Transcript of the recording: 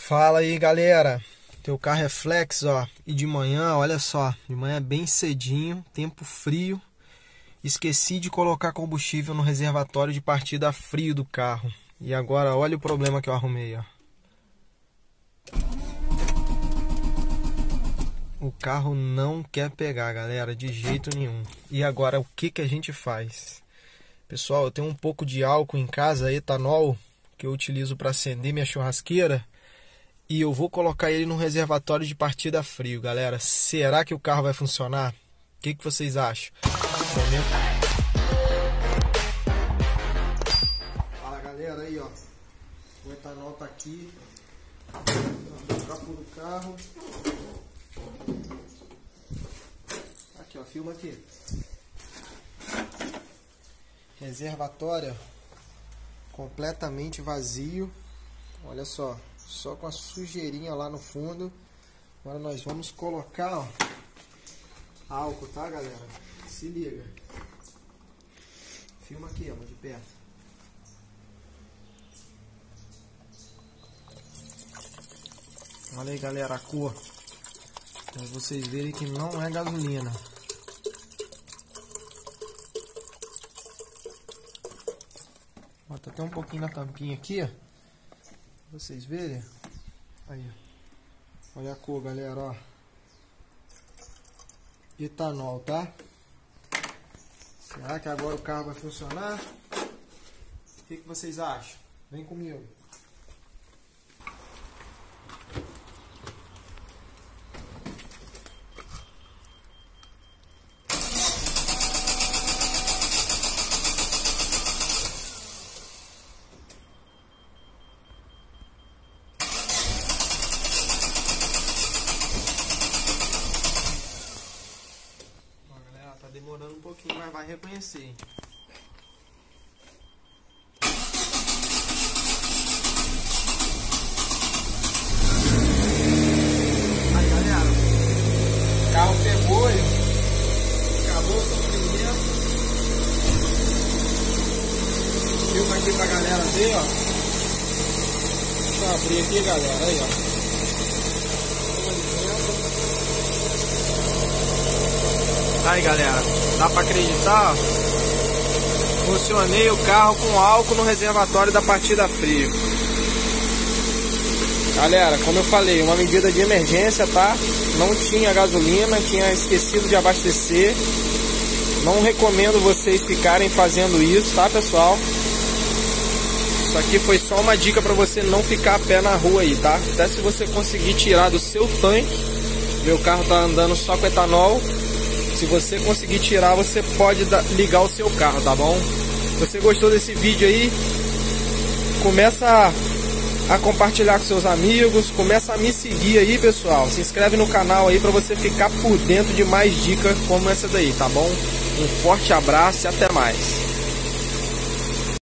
Fala aí, galera. Teu carro é flex, ó. E de manhã, olha só, de manhã bem cedinho, tempo frio. Esqueci de colocar combustível no reservatório de partida frio do carro. E agora, olha o problema que eu arrumei, ó. O carro não quer pegar, galera, de jeito nenhum. E agora, o que a gente faz? Pessoal, eu tenho um pouco de álcool em casa, etanol, que eu utilizo para acender minha churrasqueira. E eu vou colocar ele no reservatório de partida frio, galera. Será que o carro vai funcionar? O que vocês acham? Comenta. Fala, galera, aí, ó. O etanol tá aqui. O capô do carro. Aqui, ó. Filma aqui. Reservatório completamente vazio. Olha só. Só com a sujeirinha lá no fundo. Agora nós vamos colocar, ó, álcool, tá, galera? Se liga. Filma aqui, ó, de perto. Olha aí, galera, a cor. Pra vocês verem que não é gasolina. Bota até um pouquinho na tampinha aqui, ó. Vocês verem? Aí, ó. Olha a cor, galera, ó. Etanol, tá? Será que agora o carro vai funcionar? O que vocês acham? Vem comigo. Tá demorando um pouquinho, mas vai reconhecer, hein? Aí, galera, o carro pegou, hein? Acabou o sofrimento. Filma aqui pra galera ver, ó. Deixa eu abrir aqui, galera, aí, ó. Aí, galera, dá pra acreditar? Funcionei o carro com álcool no reservatório da partida frio. Galera, como eu falei, uma medida de emergência, tá? Não tinha gasolina, tinha esquecido de abastecer. Não recomendo vocês ficarem fazendo isso, tá, pessoal? Isso aqui foi só uma dica pra você não ficar a pé na rua aí, tá? Até se você conseguir tirar do seu tanque. Meu carro tá andando só com etanol. Se você conseguir tirar, você pode ligar o seu carro, tá bom? Se você gostou desse vídeo aí, começa a compartilhar com seus amigos, começa a me seguir aí, pessoal. Se inscreve no canal aí para você ficar por dentro de mais dicas como essa daí, tá bom? Um forte abraço e até mais.